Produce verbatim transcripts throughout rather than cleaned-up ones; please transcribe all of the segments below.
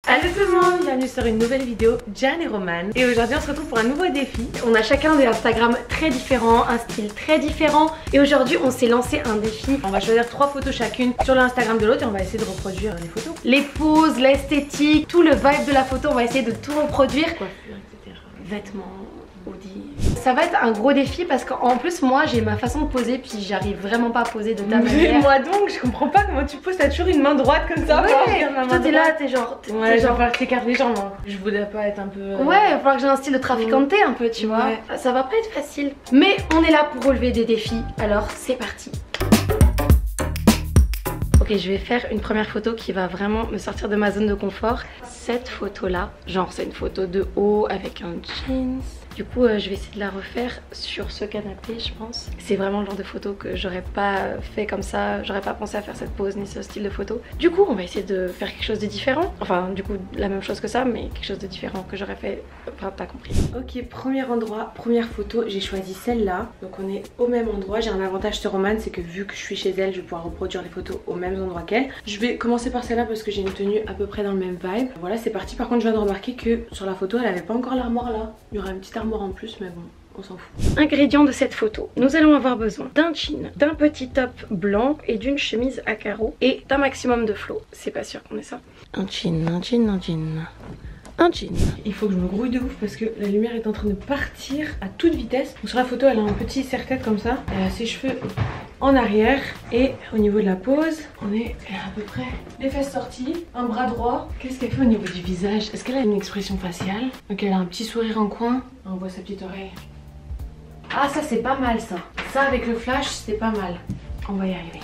Allô tout le monde, bienvenue sur une nouvelle vidéo Jan et Roman. Et aujourd'hui on se retrouve pour un nouveau défi. On a chacun des Instagram très différents, un style très différent. Et aujourd'hui on s'est lancé un défi. On va choisir trois photos chacune sur l'Instagram de l'autre et on va essayer de reproduire les photos. Les poses, l'esthétique, tout le vibe de la photo, on va essayer de tout reproduire. Coiffure, et cetera. Vêtements, hoodies. Ça va être un gros défi parce qu'en plus moi j'ai ma façon de poser puis j'arrive vraiment pas à poser de ta Mais manière. moi donc, je comprends pas comment tu poses, t'as toujours une main droite comme ça. Ouais, toi toi t'es là, t'es genre... T'es Ouais, genre... genre t'écartes les jambes. Hein. Je voudrais pas être un peu... Euh... Ouais, il va falloir que j'ai un style de traficante un peu, tu vois. Ouais. Ça va pas être facile. Mais on est là pour relever des défis, alors c'est parti. Ok, je vais faire une première photo qui va vraiment me sortir de ma zone de confort. Cette photo-là, genre c'est une photo de haut avec un jeans. Du coup, euh, je vais essayer de la refaire sur ce canapé, je pense. C'est vraiment le genre de photo que j'aurais pas fait comme ça. J'aurais pas pensé à faire cette pose ni ce style de photo. Du coup, on va essayer de faire quelque chose de différent. Enfin, du coup, la même chose que ça, mais quelque chose de différent que j'aurais fait. Enfin, t'as compris. Ok, premier endroit, première photo, j'ai choisi celle-là. Donc on est au même endroit. J'ai un avantage sur Roman, c'est que vu que je suis chez elle, je vais pouvoir reproduire les photos au même endroit qu'elle. Je vais commencer par celle-là parce que j'ai une tenue à peu près dans le même vibe. Voilà, c'est parti. Par contre, je viens de remarquer que sur la photo, elle avait pas encore l'armoire là. Il y aura une petite armoire en plus, mais bon, on s'en fout. Ingrédients de cette photo. Nous allons avoir besoin d'un jean, d'un petit top blanc et d'une chemise à carreaux et d'un maximum de flow. C'est pas sûr qu'on ait ça. Un jean, un jean, un jean. Un jean. Il faut que je me grouille de ouf parce que la lumière est en train de partir à toute vitesse. Donc sur la photo, elle a un petit serre-tête comme ça. Elle a ses cheveux en arrière. Et au niveau de la pose, on est à peu près les fesses sorties, un bras droit. Qu'est-ce qu'elle fait au niveau du visage? Est-ce qu'elle a une expression faciale? Ok, elle a un petit sourire en coin. On voit sa petite oreille. Ah, ça c'est pas mal ça. Ça avec le flash, c'est pas mal. On va y arriver.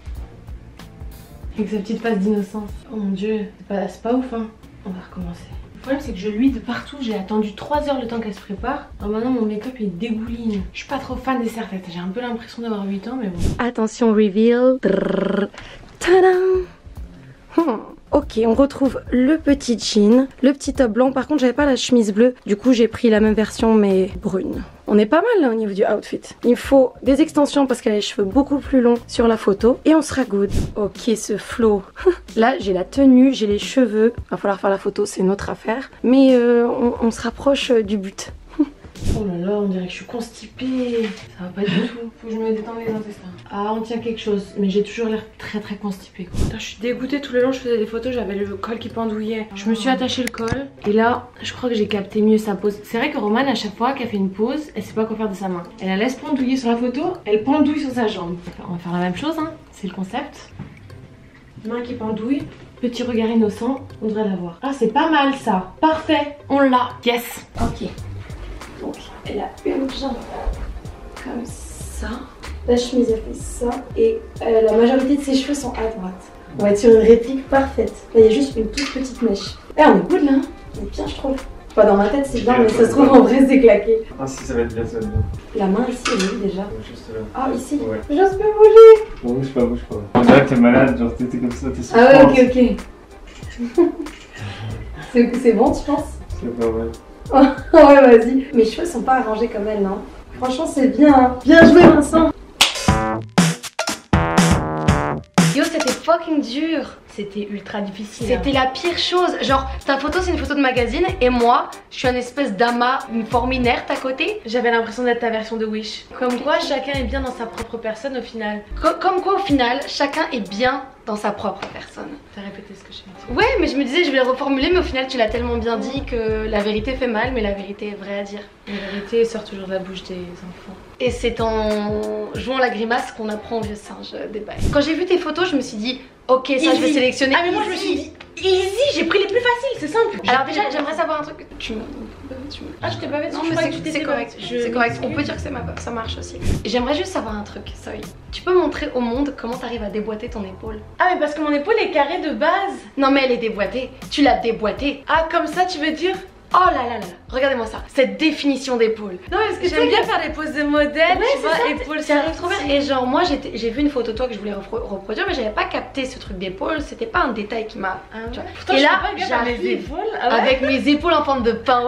Avec sa petite face d'innocence. Oh mon dieu, c'est pas, c'est pas ouf hein. On va recommencer. Le problème c'est que je luis de partout, j'ai attendu trois heures le temps qu'elle se prépare. Alors maintenant mon make-up il dégouline. Je suis pas trop fan des serre-têtes, j'ai un peu l'impression d'avoir huit ans mais bon. Attention reveal. Tadam. Hmm. Ok, on retrouve le petit jean, le petit top blanc. Par contre j'avais pas la chemise bleue, du coup j'ai pris la même version mais brune. On est pas mal là au niveau du outfit. Il me faut des extensions parce qu'elle a les cheveux beaucoup plus longs sur la photo. Et on sera good. Ok, ce flow. Là j'ai la tenue, j'ai les cheveux. Va falloir faire la photo, c'est notre affaire. Mais euh, on, on se rapproche du but. Oh là là, on dirait que je suis constipée. Ça va pas du tout. Faut que je me détende les intestins. Ah, on tient quelque chose. Mais j'ai toujours l'air très très constipée quoi. Putain, je suis dégoûtée. Tout le long je faisais des photos, j'avais le col qui pendouillait. Je me suis attachée le col. Et là, je crois que j'ai capté mieux sa pose. C'est vrai que Roman, à chaque fois qu'elle fait une pose, elle sait pas quoi faire de sa main. Elle la laisse pendouiller sur la photo, elle pendouille sur sa jambe. On va faire la même chose, hein. C'est le concept. Main qui pendouille. Petit regard innocent, on devrait l'avoir. Ah, c'est pas mal ça. Parfait. On l'a. Yes. Ok. Donc elle a une jambe comme ça, la chemise elle fait ça et euh, la majorité de ses cheveux sont à droite. On va être sur une réplique parfaite. Là il y a juste une toute petite mèche. Eh on est good là, on est bien je trouve. Enfin dans ma tête c'est bien mais ça se trouve en vrai c'est claqué. Ah si ça va être bien, ça va être bien. La main ici elle est où déjà? Juste là. Ah ici Ouais. J'ose pas bouger. Bon bouge pas, bouge pas. On dirait que t'es malade, genre t'es comme ça, t'es Ah ouais ok ok. C'est bon tu penses? C'est pas vrai. Oh ouais vas-y. Mes cheveux sont pas arrangés comme elle non. Franchement c'est bien hein. Bien joué Vincent. Yo c'était fucking dur. C'était ultra difficile. C'était la pire chose. Genre ta photo c'est une photo de magazine et moi je suis un espèce d'amas, une forme inerte à côté. J'avais l'impression d'être ta version de Wish. Comme quoi chacun est bien dans sa propre personne au final. Co comme quoi au final chacun est bien dans sa propre personne. T'as répété ce que j'ai dit. Ouais mais je me disais je vais le reformuler mais au final tu l'as tellement bien dit que la vérité fait mal mais la vérité est vraie à dire. La vérité sort toujours de la bouche des enfants. Et c'est en jouant la grimace qu'on apprend au vieux singe des bails. Quand j'ai vu tes photos je me suis dit ok ça Easy. je vais sélectionner. Ah mais moi je me suis dit easy, j'ai pris les plus faciles, c'est simple. Alors déjà j'aimerais savoir un truc. Tu me... tu me... Ah je t'ai pas fait. Non mais c'est correct, c'est correct. On peut dire que c'est ma ça marche aussi. J'aimerais juste savoir un truc, sorry. Tu peux montrer au monde comment t'arrives à déboîter ton épaule? Ah mais parce que mon épaule est carrée de base. Non mais elle est déboîtée. Tu l'as déboîtée. Ah comme ça tu veux dire? Oh là là là, regardez-moi ça, cette définition d'épaule. Non parce que j'aime bien faire des poses de modèle, ouais, tu vois, épaule. Ça arrive trop bien. Et genre moi j'ai vu une photo de toi que je voulais repro reproduire mais j'avais pas capté ce truc d'épaule, c'était pas un détail qui m'a... Ah, tu vois. pourtant, et je là mes épaules, ah ouais. avec mes épaules en forme de pain au lait,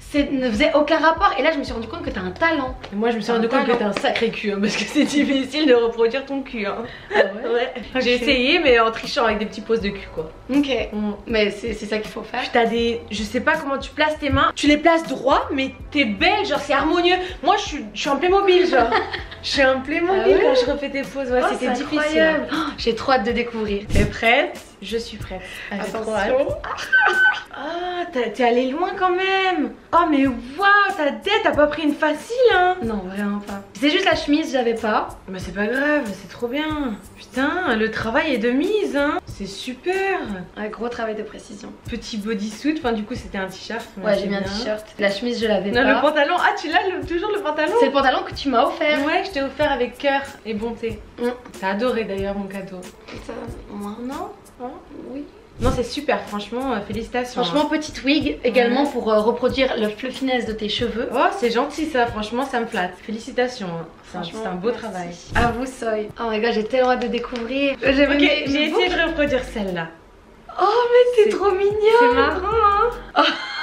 c'est ne faisait aucun rapport. Et là je me suis rendu compte que t'as un talent. Et moi je me suis rendu compte que t'as un sacré cul hein, parce que c'est difficile de reproduire ton cul hein. Ah ouais, ouais. Okay. J'ai essayé mais en trichant avec des petits poses de cul quoi. Ok, mm. mais c'est ça qu'il faut faire. T'as des... Je sais pas comment tu places tes mains. Tu les places droit mais t'es belle, genre c'est harmonieux. Moi je suis, je suis en Playmobil genre. Je suis en Playmobil ah ouais quand je refais tes poses, ouais, oh, c'était difficile hein. Oh, j'ai trop hâte de découvrir. T'es prête? Je suis prête. Attention. Ah, t'es allée loin quand même. Oh mais waouh, ta tête, t'as pas pris une facile hein. Non, vraiment pas. C'est juste la chemise, j'avais pas. Bah c'est pas grave, c'est trop bien. Putain, le travail est de mise hein. C'est super. Un gros travail de précision. Petit bodysuit, enfin du coup c'était un t-shirt. Ouais, j'ai mis un t-shirt. La chemise, je l'avais pas. Non, le pantalon, ah tu l'as le... toujours le pantalon. C'est le pantalon que tu m'as offert. Ouais, je t'ai offert avec cœur et bonté. Mm. T'as adoré d'ailleurs mon cadeau. Ça, moi non. Hein oui. Non c'est super, franchement euh, félicitations. Franchement hein. Petite wig également ouais. Pour euh, reproduire le fluffiness de tes cheveux. Oh c'est gentil ça, franchement ça me flatte. Félicitations, hein. C'est un, un beau merci. Travail. À vous Soy. Oh my god j'ai tellement hâte de découvrir. Ok j'ai essayé de reproduire celle-là. Oh mais c'est trop mignon. C'est marrant hein. Oh.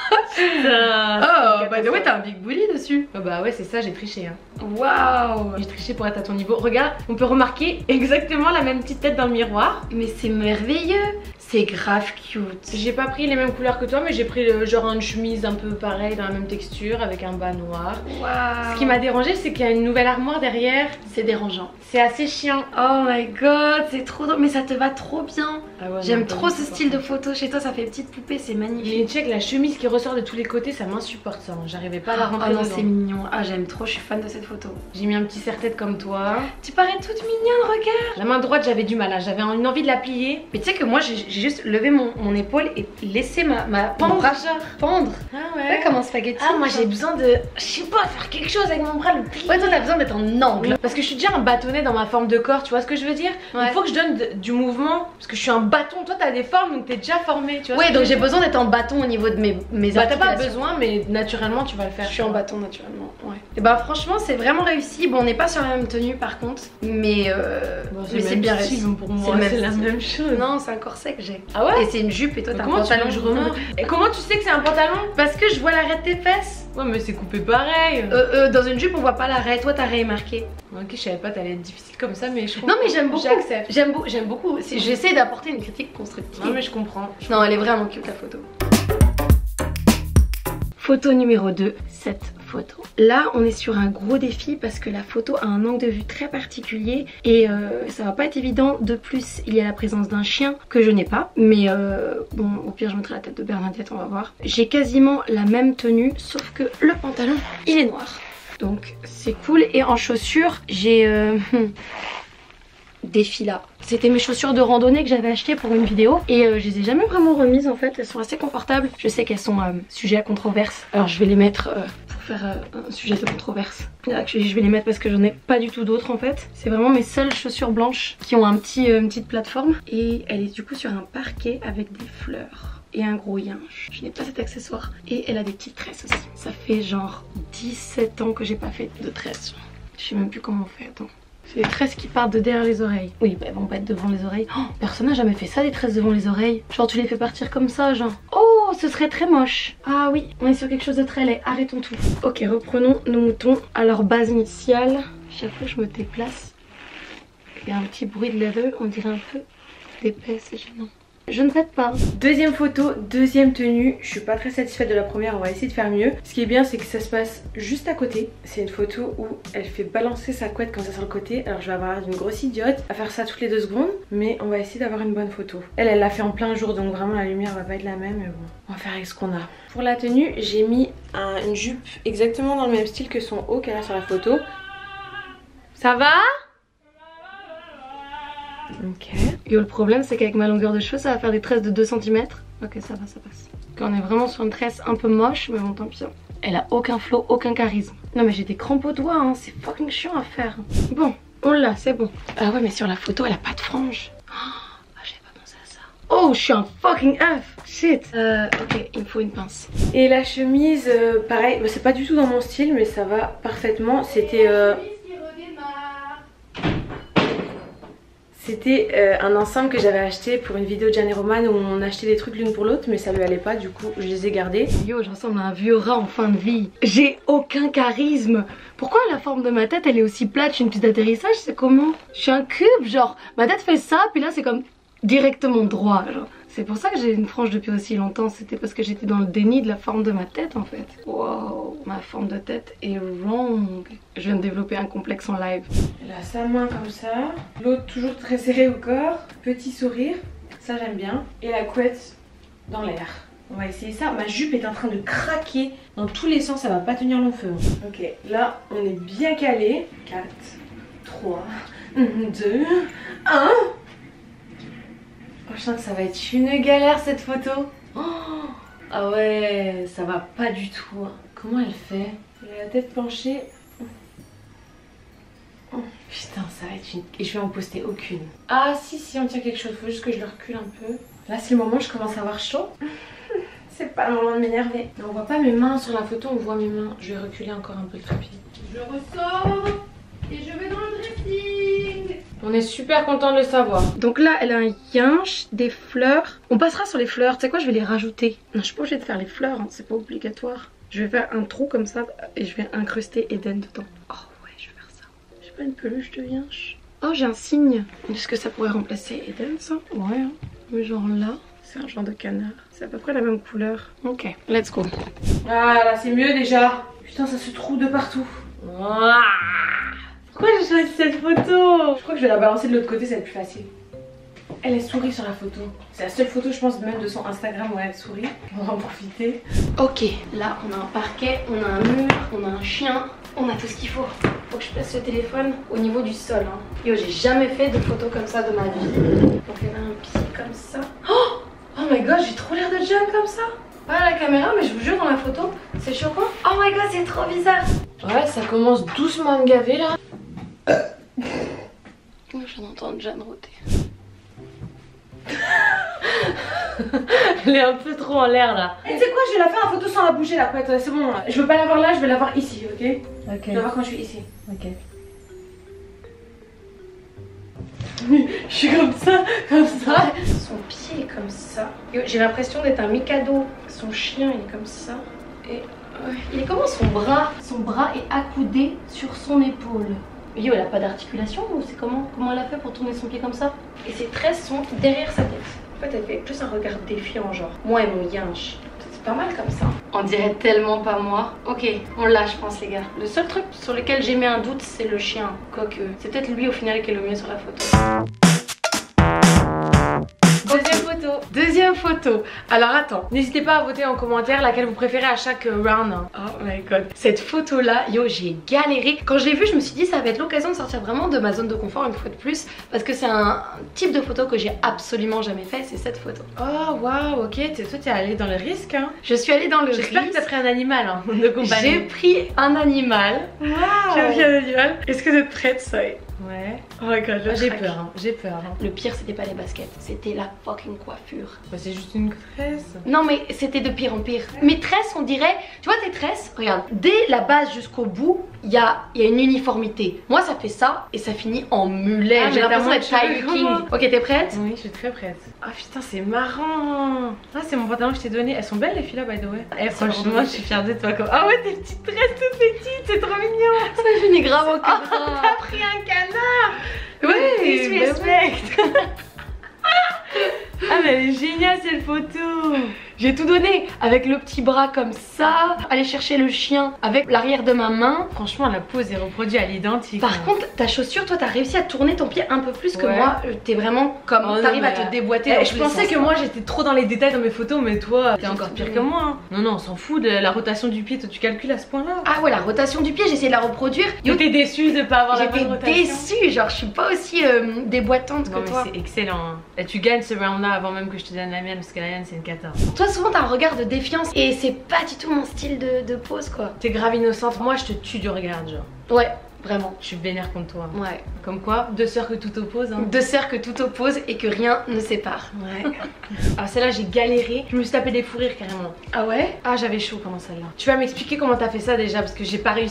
Oh, by the way, t'as un big bully dessus. Oh, bah ouais, c'est ça, j'ai triché. Hein. Waouh! J'ai triché pour être à ton niveau. Regarde, on peut remarquer exactement la même petite tête dans le miroir. Mais c'est merveilleux. C'est grave cute. J'ai pas pris les mêmes couleurs que toi, mais j'ai pris le, genre une chemise un peu pareil, dans la même texture, avec un bas noir. Waouh! Ce qui m'a dérangé, c'est qu'il y a une nouvelle armoire derrière. C'est dérangeant. C'est assez chiant. Oh my god, c'est trop drôle. Mais ça te va trop bien. Ah ouais, j'aime trop ce style de photo chez toi, ça fait petite poupée, c'est magnifique. Mais check la chemise qui ressort de tous les côtés, ça m'insupporte ça. J'arrivais pas à la rentrer. Oh non, c'est mignon. Ah, j'aime trop, je suis fan de cette photo. J'ai mis un petit serre-tête comme toi. Tu parais toute mignonne, regarde. La main droite, j'avais du mal, hein. J'avais une envie de la plier. Mais tu sais que moi, j'ai juste levé mon, mon épaule et laissé ma, ma pendre. Bras pendre. Ah ouais. Ouais, comme un spaghetti. Ah, moi j'ai besoin de, je sais pas, faire quelque chose avec mon bras, le plier. Ouais, toi t'as besoin d'être en angle. Parce que je suis déjà un bâtonnet dans ma forme de corps, tu vois ce que je veux dire? Ouais. Il faut que je donne de, du mouvement, parce que je suis un bâton. Toi t'as des formes, donc t'es déjà formé, tu vois. Ouais, donc j'ai besoin d'être en bâton au niveau de mes, mes bah t'as pas besoin, mais naturellement tu vas le faire. Je suis en bâton naturellement, ouais. Et bah franchement c'est vraiment réussi. Bon, on n'est pas sur la même tenue par contre, mais euh, bon, mais c'est bien réussi. Pour moi c'est la même chose. Non, c'est un corset que j'ai. Ah ouais? Et c'est une jupe et toi t'as un pantalon. Je remarque. Et comment tu sais que c'est un pantalon? Parce que je vois l'arrêt de tes fesses. Ouais mais c'est coupé pareil. Euh, euh, dans une jupe on voit pas l'arrêt, toi t'as remarqué. Ok, je savais pas t'allais être difficile comme ça, mais je comprends. Non mais j'aime beaucoup. J'accepte. J'aime beau, j'aime beaucoup. J'essaie d'apporter une critique constructive. Non mais je comprends. Je non, elle est vraiment cute la photo. Photo numéro deux, cette photo. Là, on est sur un gros défi parce que la photo a un angle de vue très particulier et euh, ça va pas être évident. De plus, il y a la présence d'un chien que je n'ai pas. Mais euh, bon, au pire, je mettrai la tête de Bernadette, on va voir. J'ai quasiment la même tenue, sauf que le pantalon, il est noir. Donc, c'est cool. Et en chaussures, j'ai... Euh, des Fila. C'était mes chaussures de randonnée que j'avais achetées pour une vidéo et euh, je les ai jamais vraiment remises en fait. Elles sont assez confortables. Je sais qu'elles sont euh, sujets à controverse. Alors je vais les mettre euh, pour faire euh, un sujet de controverse. Je vais les mettre parce que j'en ai pas du tout d'autres en fait. C'est vraiment mes seules chaussures blanches qui ont un petit, euh, une petite plateforme et elle est du coup sur un parquet avec des fleurs et un gros yinche. Je n'ai pas cet accessoire et elle a des petites tresses aussi. Ça fait genre dix-sept ans que j'ai pas fait de tresses. Je sais même plus comment on fait. Attends. C'est les tresses qui partent de derrière les oreilles. Oui, bah, elles vont pas être devant les oreilles. Oh, personne n'a jamais fait ça, des tresses devant les oreilles. Genre tu les fais partir comme ça, genre. Oh, ce serait très moche. Ah oui, on est sur quelque chose de très laid. Arrêtons tout. Ok, reprenons nos moutons à leur base initiale. Chaque fois que je me déplace, il y a un petit bruit de leather. On dirait un peu d'épais, c'est gênant. Je ne traite pas. Deuxième photo, deuxième tenue. Je suis pas très satisfaite de la première, on va essayer de faire mieux. Ce qui est bien, c'est que ça se passe juste à côté. C'est une photo où elle fait balancer sa couette comme ça sur le côté. Alors je vais avoir une grosse idiote à faire ça toutes les deux secondes. Mais on va essayer d'avoir une bonne photo. Elle, elle l'a fait en plein jour, donc vraiment la lumière va pas être la même. Mais bon, on va faire avec ce qu'on a. Pour la tenue, j'ai mis un, une jupe exactement dans le même style que son haut qu'elle a sur la photo. Ça va ? Ok. Et le problème c'est qu'avec ma longueur de cheveux ça va faire des tresses de deux centimètres. Ok, ça va, ça passe. Donc on est vraiment sur une tresse un peu moche, mais bon tant pis. Elle a aucun flow, aucun charisme. Non mais j'ai des crampes aux doigts, hein. C'est fucking chiant à faire. Bon, on l'a, c'est bon. Ah ouais mais sur la photo elle a pas de frange. Oh, j'avais pas pensé à ça. Oh, je suis un fucking œuf. Shit. Euh, ok, il me faut une pince. Et la chemise, euh, pareil, bah, c'est pas du tout dans mon style, mais ça va parfaitement. C'était... Euh... C'était euh, un ensemble que j'avais acheté pour une vidéo de Jane et Roman où on achetait des trucs l'une pour l'autre, mais ça lui allait pas, du coup je les ai gardés. Yo, je ressemble à un vieux rat en fin de vie. J'ai aucun charisme. Pourquoi la forme de ma tête elle est aussi plate? Je suis une piste d'atterrissage, c'est comment? Je suis un cube, genre ma tête fait ça, puis là c'est comme directement droit, genre. C'est pour ça que j'ai une frange depuis aussi longtemps, c'était parce que j'étais dans le déni de la forme de ma tête en fait. Wow, ma forme de tête est wrong. Je viens de développer un complexe en live. Elle a sa main comme ça, l'autre toujours très serrée au corps, petit sourire, ça j'aime bien. Et la couette dans l'air. On va essayer ça. Ma jupe est en train de craquer dans tous les sens, ça va pas tenir long feu. Ok, là on est bien calé. quatre, trois, deux, un. Oh, je sens que ça va être une galère cette photo. Oh, ah ouais, ça va pas du tout. Comment elle fait? Elle a la tête penchée. Oh, putain, ça va être une... Et je vais en poster aucune. Ah si, si, on tient quelque chose. Faut juste que je le recule un peu. Là, c'est le moment où je commence à avoir chaud. C'est pas le moment de m'énerver. On voit pas mes mains sur la photo, on voit mes mains. Je vais reculer encore un peu le trépied. Je ressors et je vais dans le dressing. On est super content de le savoir. Donc là, elle a un yinche, des fleurs. On passera sur les fleurs. Tu sais quoi, je vais les rajouter. Non, je suis pas obligée de faire les fleurs, hein. C'est pas obligatoire. Je vais faire un trou comme ça et je vais incruster Eden dedans. Oh ouais, je vais faire ça. J'ai pas une peluche de yinche. Oh, j'ai un signe. Est-ce que ça pourrait remplacer Eden, ça? Ouais, hein. Mais genre là, c'est un genre de canard. C'est à peu près la même couleur. Ok, let's go. Ah là, c'est mieux déjà. Putain, ça se trouve de partout. Ah. Pourquoi j'ai choisi cette photo? Je crois que je vais la balancer de l'autre côté, c'est le plus facile. Elle est sourit sur la photo. C'est la seule photo, je pense, même de son Instagram où elle sourit. On va en profiter. Ok, là on a un parquet, on a un mur, on a un chien, on a tout ce qu'il faut. Faut que je place le téléphone au niveau du sol. Hein. Yo, j'ai jamais fait de photos comme ça de ma vie. Donc elle a un pied comme ça. Oh, oh my god, j'ai trop l'air de jeune comme ça. Pas à la caméra, mais je vous jure, dans la photo, c'est choquant. Oh my god, c'est trop bizarre. Ouais, ça commence doucement à me gaver là. Je viens d'entendre Jeanne rôter. Elle est un peu trop en l'air là. Et tu sais quoi, je vais la faire en photo sans la bouger la couette. C'est bon, je veux pas la voir là, je vais la voir ici, ok? Ok. Je vais la voir quand je suis ici. Ok. Je suis comme ça, comme ça. Son pied est comme ça. J'ai l'impression d'être un Mikado. Son chien il est comme ça. Et ouais. Il est comment son bras? Son bras est accoudé sur son épaule. Yo, elle a pas d'articulation ou c'est comment? Comment elle a fait pour tourner son pied comme ça? Et ses tresses sont derrière sa tête. En fait, elle fait plus un regard défiant, genre. Moi et mon yinche. C'est pas mal comme ça. On dirait tellement pas moi. Ok, on l'a, je pense, les gars. Le seul truc sur lequel j'ai mis un doute, c'est le chien. Quoique, c'est peut-être lui au final qui est le mieux sur la photo. Deuxième photo. Deuxième photo. Alors attends, n'hésitez pas à voter en commentaire laquelle vous préférez à chaque round. Oh my god. Cette photo là, yo, j'ai galéré. Quand je l'ai vue, je me suis dit ça va être l'occasion de sortir vraiment de ma zone de confort une fois de plus. Parce que c'est un type de photo que j'ai absolument jamais fait, c'est cette photo. Oh waouh, ok, toi t'es allée dans le risque hein. Je suis allée dans le risque. J'espère que t'as pris un animal hein, de compagnie. J'ai pris un animal. Waouh. J'ai pris un animal. Est-ce que vous êtes prête, ça? Ouais. Oh my god, j'ai peur, hein. J'ai peur. Hein. Le pire, c'était pas les baskets, c'était la fucking coiffure. Bah, c'est juste une tresse. Non, mais c'était de pire en pire. Mes tresses, on dirait, tu vois tes tresses, regarde, dès la base jusqu'au bout, il y a, y a une uniformité. Moi, ça fait ça et ça finit en mulet. Ah, j'ai l'impression d'être Tiger King. Ok, t'es prête? Oui, je suis très prête. Ah putain, c'est marrant. Ah, c'est mon pantalon que je t'ai donné. Elles sont belles les filles là, by the way. Eh, franchement, je suis fière de toi. Comme... Ah ouais, tes petites tresses toutes petites, c'est trop mignon. Ça finit grave au cœur. Oh, t'as pris un canard. Oui, disrespect. Ah mais elle est géniale cette photo. J'ai tout donné avec le petit bras comme ça, aller chercher le chien avec l'arrière de ma main. Franchement la pose est reproduite à l'identique. Par hein. contre ta chaussure, toi t'as réussi à tourner ton pied un peu plus que ouais. moi. T'es vraiment comme, oh, t'arrives à te déboîter. Eh, je pensais que moi j'étais trop dans les détails dans mes photos, mais toi t'es encore pire que moi hein. Non non on s'en fout de la rotation du pied, toi tu calcules à ce point là. Ah ouais, la rotation du pied, j'ai essayé de la reproduire. T'es déçue de pas avoir la bonne rotation? J'étais déçue, genre je suis pas aussi euh, déboîtante non, que toi. C'est excellent hein. Et tu gagnes ce round là avant même que je te donne la mienne parce que la mienne c'est une cata. Toi souvent t'as un regard de défiance et c'est pas du tout mon style de, de pose quoi. T'es grave innocente, moi je te tue du regard genre. Ouais, vraiment. Je suis vénère contre toi. Ouais. Comme quoi, deux sœurs que tout oppose hein. Deux sœurs que tout oppose et que rien ne sépare. Ouais. Alors celle-là j'ai galéré, je me suis tapé des fous rires carrément. Ah ouais? Ah j'avais chaud comment celle-là. Tu vas m'expliquer comment t'as fait ça déjà parce que j'ai pas réussi.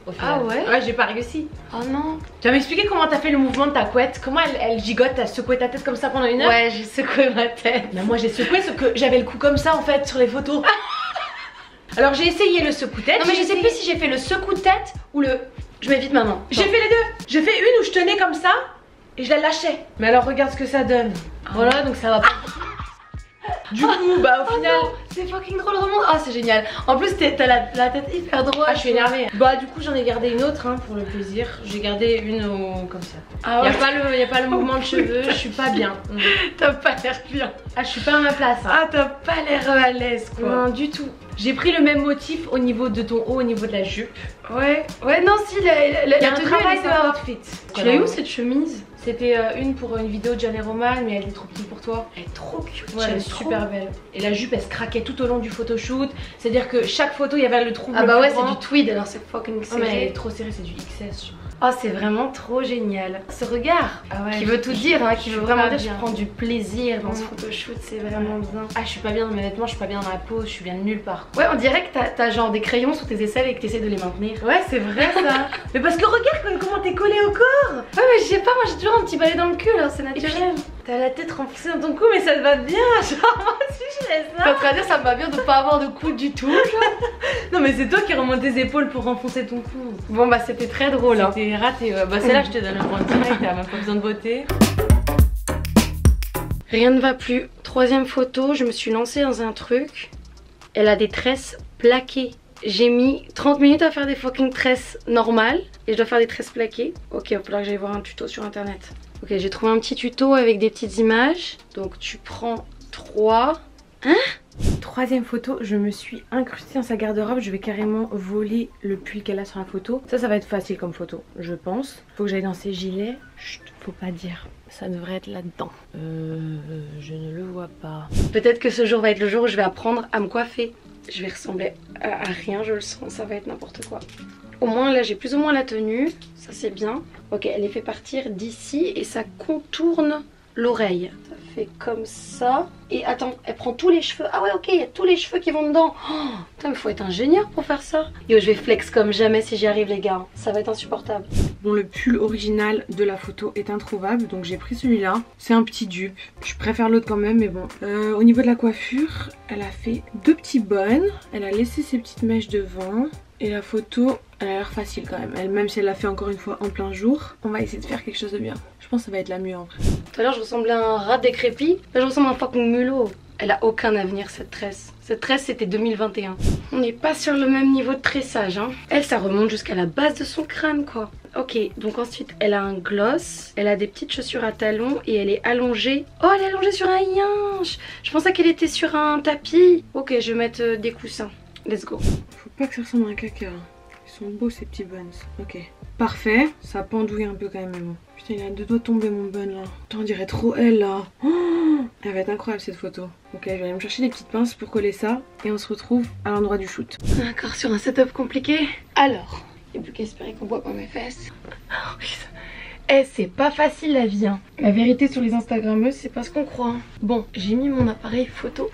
au final. Ah ouais? Ouais, j'ai pas réussi. Oh non. Tu vas m'expliquer comment t'as fait le mouvement de ta couette? Comment elle, elle gigote? T'as secoué ta tête comme ça pendant une heure? Ouais, j'ai secoué ma tête. Mais moi j'ai secoué, sauf que j'avais le cou comme ça en fait sur les photos. Alors j'ai essayé le secoue-tête. Non mais je sais essayé... plus si j'ai fait le secoue-tête ou le... Je mets vite ma main. J'ai fait les deux. J'ai fait une où je tenais comme ça et je la lâchais. Mais alors regarde ce que ça donne. Voilà, donc ça va pas. Du coup, bah au final... Oh c'est fucking drôle, remonte. Ah, c'est génial. En plus, t'as la, la tête hyper droite. Ah, je suis énervée. Bah du coup j'en ai gardé une autre hein, pour le plaisir. J'ai gardé une au... comme ça. Ah ouais. Y'a pas le, y a pas le mouvement de cheveux, je suis pas bien. T'as pas l'air bien. Ah, je suis pas à ma place. Hein. Ah, t'as pas l'air à l'aise quoi. Non, du tout. J'ai pris le même motif au niveau de ton haut, au niveau de la jupe. Ouais, ouais, non, si, la, la, la, Il y a la un tenue, travail elle de est outfit. Tu l'as eu où cette chemise? C'était euh, une pour une vidéo de Jeanne et Roman, mais elle est trop petite pour toi. Elle est trop cute, Ouais, elle est super belle. Et la jupe elle se craquait tout au long du photoshoot. C'est-à-dire que chaque photo il y avait le trou. Ah bah ouais, c'est du tweed alors c'est fucking serré. Oh, mais elle est serré. trop serrée, c'est du X S. Genre. Oh, c'est vraiment trop génial. Ce regard Ah ouais, qui veut tout dire, hein, qui veut vraiment dire je bien. prends du plaisir dans Mm. ce photoshoot, c'est vraiment bien. Ah, je suis pas bien dans mes vêtements, je suis pas bien dans ma peau, je suis bien de nulle part. Ouais, on dirait que t'as genre des crayons sous tes aisselles et que t'essaies de les maintenir. Ouais, c'est vrai ça. Mais parce que regarde comment t'es collée au corps. Ouais, mais je sais pas, moi j'ai toujours un petit balai dans le cul, alors c'est naturel. T'as la tête renfoncée dans ton cou, mais ça te va bien. Genre, moi aussi je laisse T'es ça. en train de dire ça me va bien de pas avoir de coude du tout. Non, mais c'est toi qui remonte tes épaules pour renfoncer ton cou. Bon bah c'était très drôle. Hein. T'es raté, ouais. Bah, c'est là que je te donne le point direct, t'as même pas besoin de voter. Rien ne va plus. Troisième photo, je me suis lancée dans un truc. Elle a des tresses plaquées. J'ai mis trente minutes à faire des fucking tresses normales et je dois faire des tresses plaquées. Ok, il va falloir que j'aille voir un tuto sur internet. Ok, j'ai trouvé un petit tuto avec des petites images. Donc tu prends trois. Hein? Troisième photo, je me suis incrustée dans sa garde-robe. Je vais carrément voler le pull qu'elle a sur la photo. Ça, ça va être facile comme photo, je pense. Faut que j'aille dans ses gilets. Chut, faut pas dire. Ça devrait être là-dedans. Euh, je ne le vois pas. Peut-être que ce jour va être le jour où je vais apprendre à me coiffer. Je vais ressembler à, à rien, je le sens. Ça va être n'importe quoi. Au moins, là, j'ai plus ou moins la tenue. Ça, c'est bien. Ok, elle est fait partir d'ici et ça contourne l'oreille. Ça fait comme ça. Et attends, elle prend tous les cheveux. Ah ouais, ok, il y a tous les cheveux qui vont dedans. Oh, putain, mais faut être ingénieur pour faire ça. Yo, je vais flex comme jamais si j'y arrive, les gars. Ça va être insupportable. Bon, le pull original de la photo est introuvable, donc j'ai pris celui-là. C'est un petit dupe. Je préfère l'autre quand même, mais bon. Euh, au niveau de la coiffure, elle a fait deux petits bonnes. Elle a laissé ses petites mèches devant. Et la photo, elle a l'air facile quand même. Elle, même si elle l'a fait encore une fois en plein jour, on va essayer de faire quelque chose de bien. Je pense que ça va être la mieux en vrai. Tout à l'heure, je ressemblais à un rat décrépit. Là, je ressemble à un fucking mulot. Elle a aucun avenir, cette tresse. Cette tresse, c'était deux mille vingt et un. On n'est pas sur le même niveau de tressage, hein. Elle, ça remonte jusqu'à la base de son crâne, quoi. Ok, donc ensuite, elle a un gloss. Elle a des petites chaussures à talons et elle est allongée. Oh, elle est allongée sur un yinche. Je pensais qu'elle était sur un tapis. Ok, je vais mettre euh, des coussins. Let's go. Faut pas que ça ressemble à un caca. Ils sont beaux ces petits buns. Ok. Parfait. Ça pendouille un peu quand même, mais bon. Putain, il a deux doigts de tomber mon bun là. Putain, on dirait trop elle là. Oh, elle va être incroyable cette photo. Ok, je vais aller me chercher des petites pinces pour coller ça. Et on se retrouve à l'endroit du shoot. D'accord, sur un setup compliqué. Alors, il n'y a plus qu'à espérer qu'on voit pas mes fesses. Oh, eh, c'est pas facile la vie, hein. La vérité sur les Instagrammeuses, c'est pas ce qu'on croit. Bon, j'ai mis mon appareil photo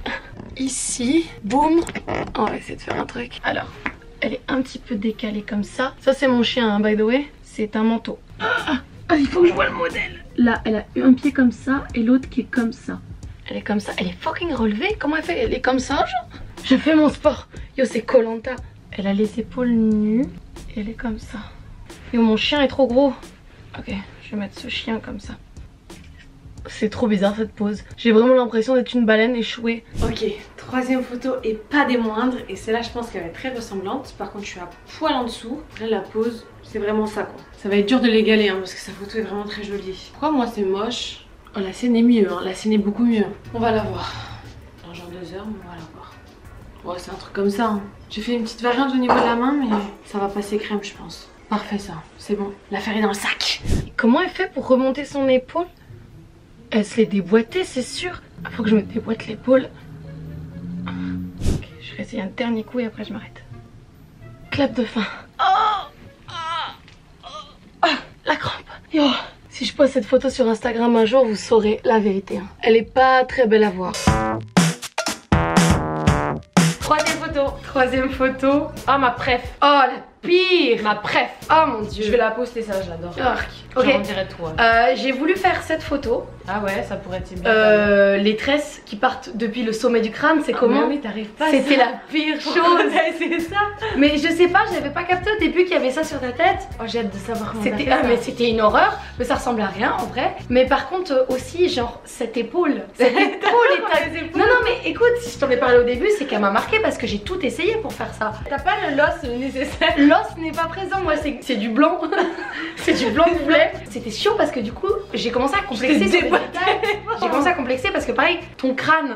ici. Boum. On va essayer de faire un truc. Alors, elle est un petit peu décalée comme ça. Ça, c'est mon chien, hein, by the way. C'est un manteau. Ah, ah, il faut que je vois le modèle. Là, elle a un pied comme ça et l'autre qui est comme ça. Elle est comme ça. Elle est fucking relevée. Comment elle fait? Elle est comme ça, genre? Je fais mon sport. Yo, c'est Koh-Lanta. Elle a les épaules nues. Et elle est comme ça. Yo, mon chien est trop gros. Ok, je vais mettre ce chien comme ça. C'est trop bizarre cette pose. J'ai vraiment l'impression d'être une baleine échouée. Ok, troisième photo et pas des moindres. Et celle-là, je pense qu'elle va être très ressemblante. Par contre, je suis à poil en dessous. Là, la pose, c'est vraiment ça quoi. Ça va être dur de l'égaler hein, parce que sa photo est vraiment très jolie. Pourquoi moi c'est moche? Oh, la scène est mieux, hein. La scène est beaucoup mieux. On va la voir. Dans genre deux heures, on va la voir. Ouais, c'est un truc comme ça. Hein. J'ai fait une petite variante au niveau de la main, mais ça va passer crème, je pense. Parfait ça, c'est bon. L'affaire est dans le sac. Comment elle fait pour remonter son épaule? Elle se l'est déboîtée, c'est sûr. Il faut que je me déboîte l'épaule. Ok, je vais essayer un dernier coup et après je m'arrête. Clap de fin. Oh, oh, oh, oh, la crampe. Yo, si je pose cette photo sur Instagram un jour, vous saurez la vérité. Hein. Elle est pas très belle à voir. Troisième photo photo. Troisième photo. Ah, ma préf. Oh, la pire. Ma préf. Oh mon dieu. Je vais la poster, ça, je l'adore. Arc. Ok. Ok. On dirait toi. Euh, J'ai voulu faire cette photo. Ah ouais, ça pourrait être bien. Euh, les tresses qui partent depuis le sommet du crâne, c'est Ah, comment? mais oui, t'arrives pas. C'était la pire chose. C'est ça. Mais je sais pas, j'avais pas capté au début qu'il y avait ça sur ta tête. Oh, j'ai hâte de savoir comment t'as C'était fait ah, ça. mais c'était une horreur, mais ça ressemblait à rien en vrai. Mais par contre euh, aussi genre cette épaule, cette épaule est Les à- épaules. Non non mais écoute, si je t'en ai parlé au début, c'est qu'elle m'a marqué parce que j'ai tout essayé pour faire ça. T'as pas le loss nécessaire. L'os n'est pas présent, moi c'est c'est du blanc, c'est du blanc de poulet. C'était chiant parce que du coup j'ai commencé à complexer sur les déboîté. détails. J'ai commencé à complexer parce que pareil, ton crâne.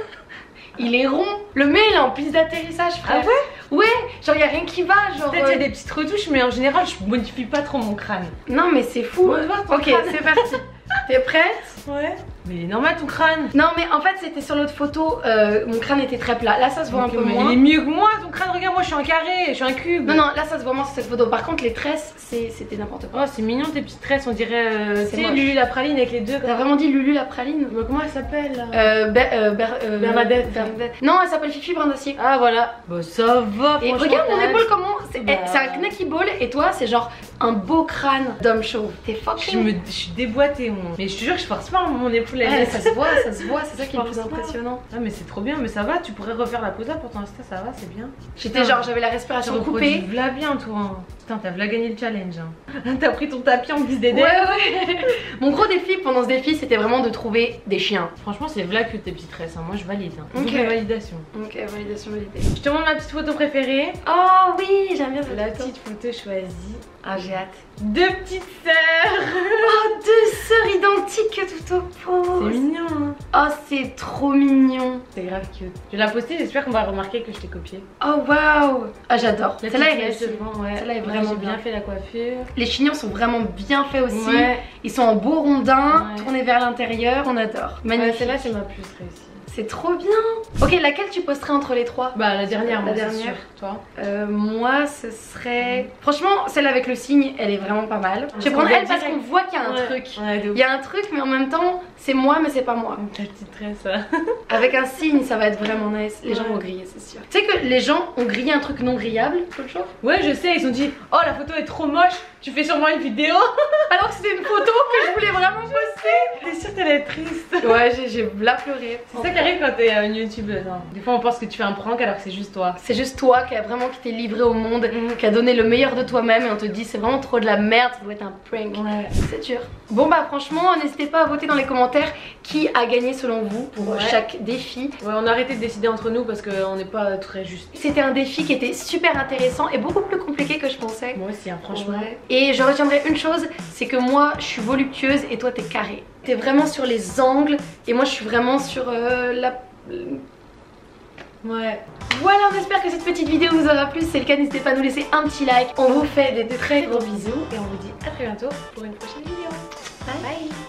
Il est rond, le mien il est en piste d'atterrissage frère. Ah ouais? Ouais, genre y a rien qui va, genre. Peut-être il y a euh, des petites retouches, mais en général, je modifie pas trop mon crâne. Non mais c'est fou. On va voir ton Ok, crâne. c'est parti. T'es prête? Ouais. Mais il est normal ton crâne. Non mais en fait c'était sur l'autre photo, euh, mon crâne était très plat. Là ça se voit un peu Mais moins. il est mieux que moi, ton crâne. Regarde, moi je suis un carré, je suis un cube. Non non, là ça se voit moins sur cette photo. Par contre les tresses c'est- c'était n'importe quoi. Oh, c'est mignon tes petites tresses, on dirait. Euh, C'est tu sais, moche. Lulu la praline avec les deux. T'as vraiment dit Lulu la praline? Mais comment elle s'appelle là? Euh, Ber- euh, Ber- euh, Bernadette. Bernadette. Non, elle s'appelle Fifi Brin d'Acier. Ah voilà. Bah ça va. Et franchement, regarde mon t'as- épaule comment c'est Bah. eh, c'est un knacky ball et toi c'est genre un beau crâne d'homme chauve. T'es Je, fucking. me... je suis déboîtée, mon. Mais je te jure que je force pas mon épaule. elle Ouais, est- ça se voit, ça se voit, c'est ça qui est le plus Force pas. impressionnant. Ah, mais c'est trop bien, mais ça va, tu pourrais refaire la pose là pour ton Insta, ça va, c'est bien. J'étais genre, j'avais la Tu respiration reproduis coupée. v'là bien, toi. hein. Putain, t'as v'là gagné le challenge. Hein. T'as pris ton tapis en guise Ouais, d'aider. ouais. Mon gros défi pendant ce défi, c'était vraiment de trouver des chiens. Franchement, c'est v'là que tes petites tresses. Hein. Moi, je valide. Hein. Ok. Double validation. Ok, validation validée. Je te montre ma petite photo préférée. Oh oui, j'aime bien cette La photo. petite photo choisie. Ah, j'ai hâte. Deux petites sœurs. Oh, deux sœurs identiques tout au pot. C'est mignon. Hein. Oh, c'est trop mignon. C'est grave cute. Je vais la poster, j'espère qu'on va remarquer que je t'ai copié. Oh, waouh. Ah, j'adore. La Celle-là est petite réussie. mèche devant, ouais. Celle-là est Ouais, vraiment j'ai bien. bien fait la coiffure. Les chignons sont vraiment bien faits aussi. Ouais. Ils sont en beau rondin, Ouais. tournés vers l'intérieur. On adore. Ouais, Magnifique. celle-là, c'est ma plus réussie. C'est trop bien. Ok, laquelle tu posterais entre les trois? Bah, la dernière, La moi, c'est dernière. sûr. Toi. Euh, moi, ce serait. Franchement, celle avec le signe, elle est vraiment pas mal. Je vais Parce prendre qu'on elle voit parce qu'on direct. voit qu'il y a un Ouais. truc. Ouais, de ouf. Il y a un truc, mais en même temps, c'est moi, mais c'est pas moi. Ta petite tresse là. Avec un signe, ça va être vraiment nice. Les gens Ouais. vont griller, c'est sûr. Tu sais que les gens ont grillé un truc non grillable, le jour. Ouais, je sais, ils ont dit oh la photo est trop moche, tu fais sûrement une vidéo. Alors que c'était une photo que je voulais vraiment poster. T'es sûre qu'elle est triste. Ouais, j'ai- j'ai la pleuré. C'est ça qui arrive quand t'es euh, une youtubeuse. Hein. Des fois on pense que tu fais un prank alors que c'est juste toi. C'est juste toi qui a vraiment qui t'es livré au monde, Mhm. qui a donné le meilleur de toi-même et on te dit c'est vraiment trop de la merde, ça doit être un prank. Ouais. C'est dur. Bon bah franchement, n'hésitez pas à voter dans les commentaires qui a gagné selon vous pour Ouais. chaque défi. Ouais, on a arrêté de décider entre nous parce qu'on n'est pas très juste. C'était un défi qui était super intéressant et beaucoup plus compliqué que je pensais. Moi aussi, hein, franchement. Ouais. Et je retiendrai une chose, c'est que moi je suis voluptueuse et toi t'es carré. T'es vraiment sur les angles et moi je suis vraiment sur euh, la... Ouais. Voilà, on espère que cette petite vidéo vous aura plu. Si c'est le cas, n'hésitez pas à nous laisser un petit like. On vous fait des très gros bisous Et on vous dit à très bientôt pour une prochaine vidéo. Bye. Bye.